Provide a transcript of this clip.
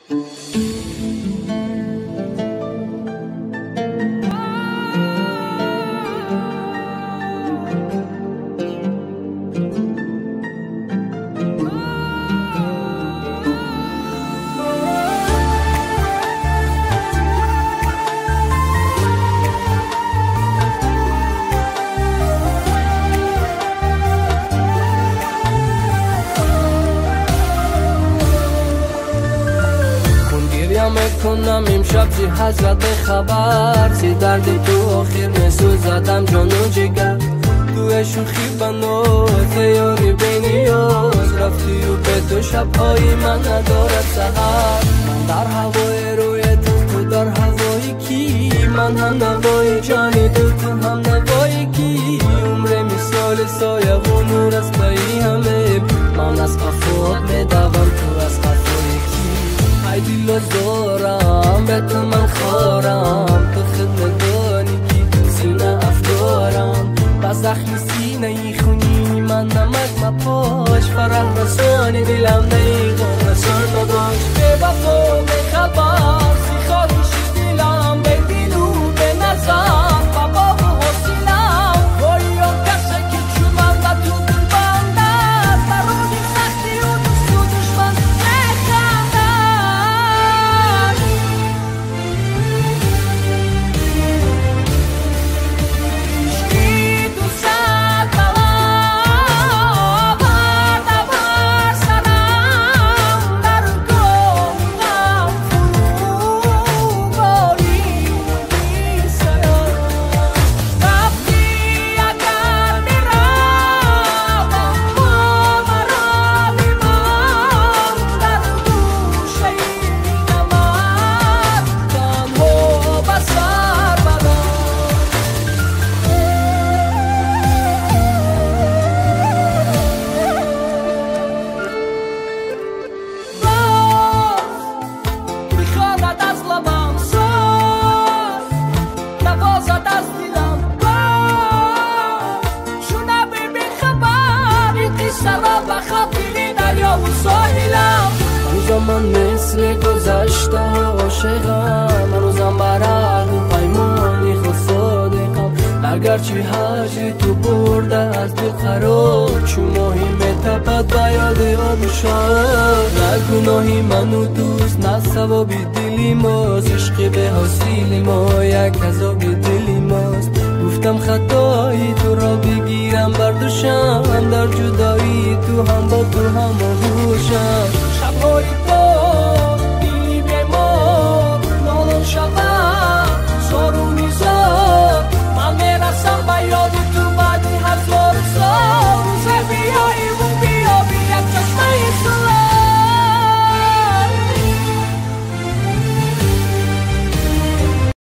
کنم امشب زی حضرت خبر زی درد تو آخر نسوزدم جان و جگر تو شوخی بنو تیاری بینیاز رفتی و به تو شبهای من ندارد سهر من در هوای روی تو در هوای کی من هم نوای جانی تو هم نوای کی عمر مثال سایه و نور است بایی همه من از قفات میدوم تو از قفای کی ای دیل دارم به تو من خارم تو خدمت دانی که سینه افکارم با زخمی سینه ای خونی من نمک مپاش فرح رسان دلم نیگم رسان نداش به وفا به خبر سی خواهیش دلم به دیلو به نظر بابا و حسینم باید کسی که چوبم و تو دل بندست برونی سختی و دوست و دشمن بخندم من مثل گذشته عاشقم روزم برد و پیمانی خود صادقم اگرچه هرچی تو برده از دل خراب چون ماهی میتپد بیاد آب شاد نه گناهی منو دوست نه ثوابی دلی ماست عشق به حاصل ما یک عذاب دلی ماست گفتم خطایی تو را بگیرم برداشتم در جدایی تو هم با تو هم آغوشم شبهای